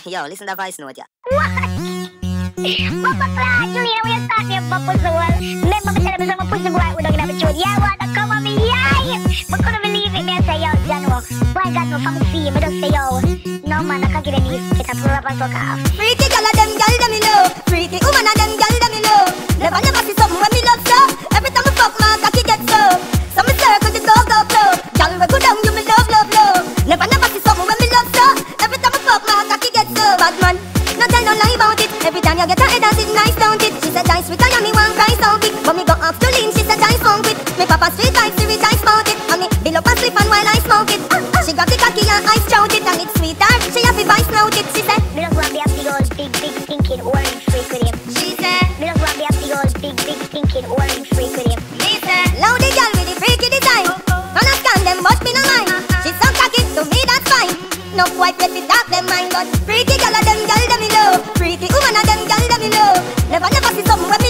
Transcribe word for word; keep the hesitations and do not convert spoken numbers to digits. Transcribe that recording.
Yo, listen to the voice note, yeah. Papa Clark, Julian, we are starting Papa Soul. Remember me tell me some pussy boy we don't have a tune. Yeah, wanna come on me, yeah. But couldn't believe it, me I say, yo, Jano. Why got no from see me, just say, yo. No man, I can't get any get a pull up and fuck off. Freaky girl of them, girl them me know. Freaky woman of them, girl them me know. Never never see something when me love so. Every time I fuck my cocky get so. So me circle the go go flow. Girl we go down, you me love love love. Never never see something when me love so. Every time I fuck my cocky get so. Bad man, no tell no lie about it. Every time you get her head and sit nice, don't it? She said dice with her, and me one cry so quick. But me go off to lean, she said dice funk it. Me papa street vibes, she dice about it. And me bill up and slip and while I smoke it. She grab the cocky and I strout it. And it's sweeter, she have to vice note it. She said me love want be a big old big big stinking orange freak with him. She said me love want be a big old big big stinking orange freak with him. She said loud the girl with the freaky design. Man I scan them but me no mind. She so cocky, to me that's fine. No wife let me dark them mind. But freaky girl of them girl them me know. Freaky woman of them girl them me know. Never never see something